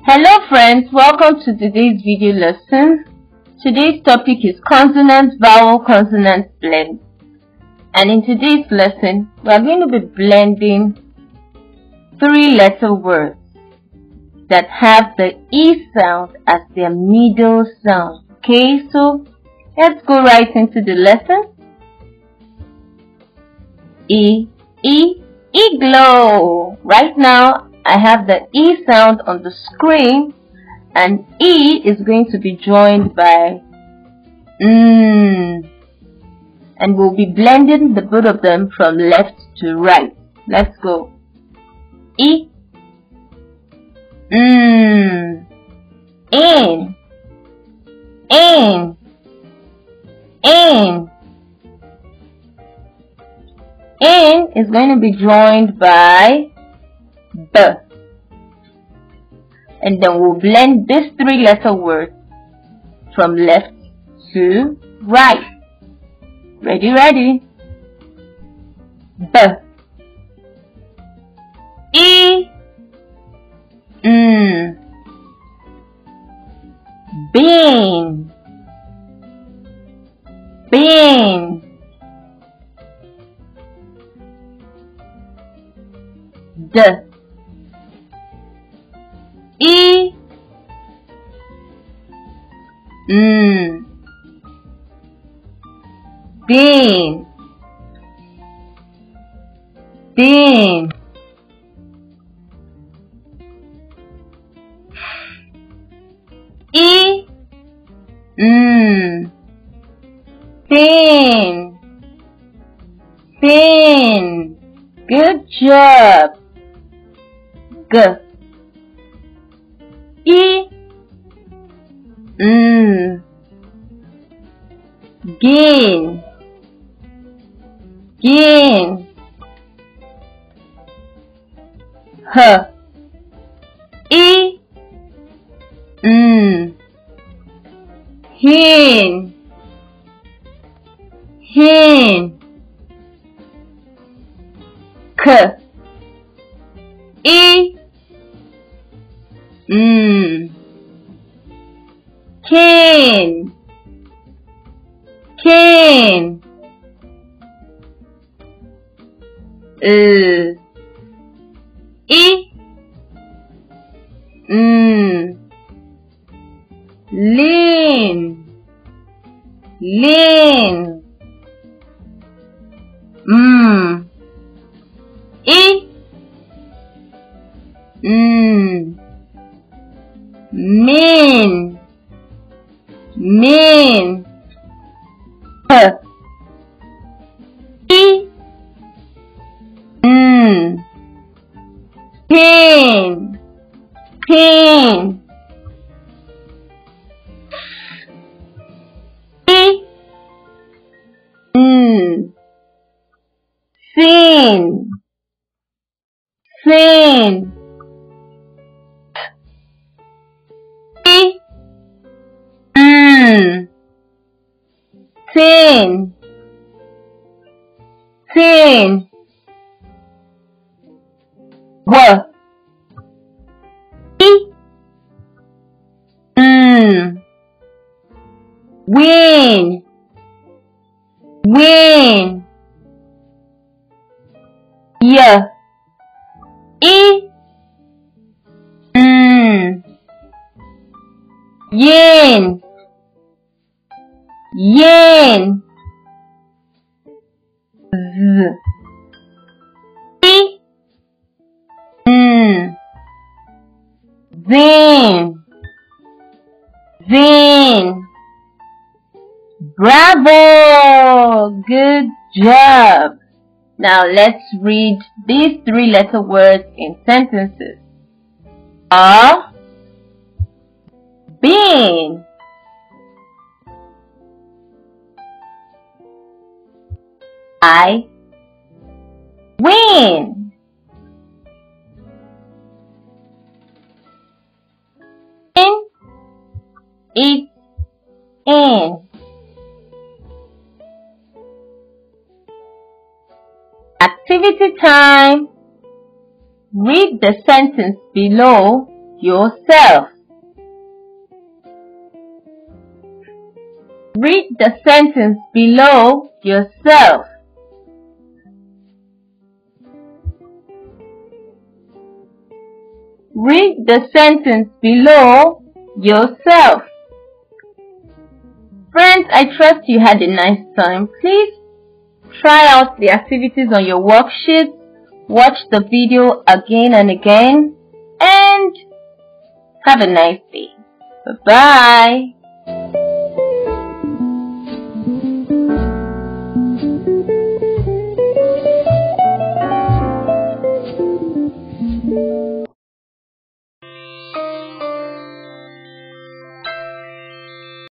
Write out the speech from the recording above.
Hello friends, welcome to today's video lesson. Today's topic is consonant-vowel-consonant blend. And in today's lesson, we are going to be blending 3-letter words that have the E sound as their middle sound. Okay, so let's go right into the lesson. Igloo. Right now, I have the E sound on the screen, and E is going to be joined by and we'll be blending the both of them from left to right. Let's go. In. In is going to be joined by B. And then we'll blend this 3-letter word from left to right. Ready? B. E. Bean. D. E. Bean. E. Thin. Good job. G. E. Gain. H. E. Hin. K. E. Cane. E. Lean. E. Mean. P. E. Pin. E. Sin. E. Tin. W. E. Win. Y. E. Yin. Z. E. Zin. Bravo! Good job! Now let's read these 3-letter words in sentences. A. Bean. I. Win. In. Eat. In. Activity time. Read the sentence below yourself. Read the sentence below yourself. Read the sentence below yourself. Friends, I trust you had a nice time. Please try out the activities on your worksheet, watch the video again and again, and have a nice day. Bye-bye.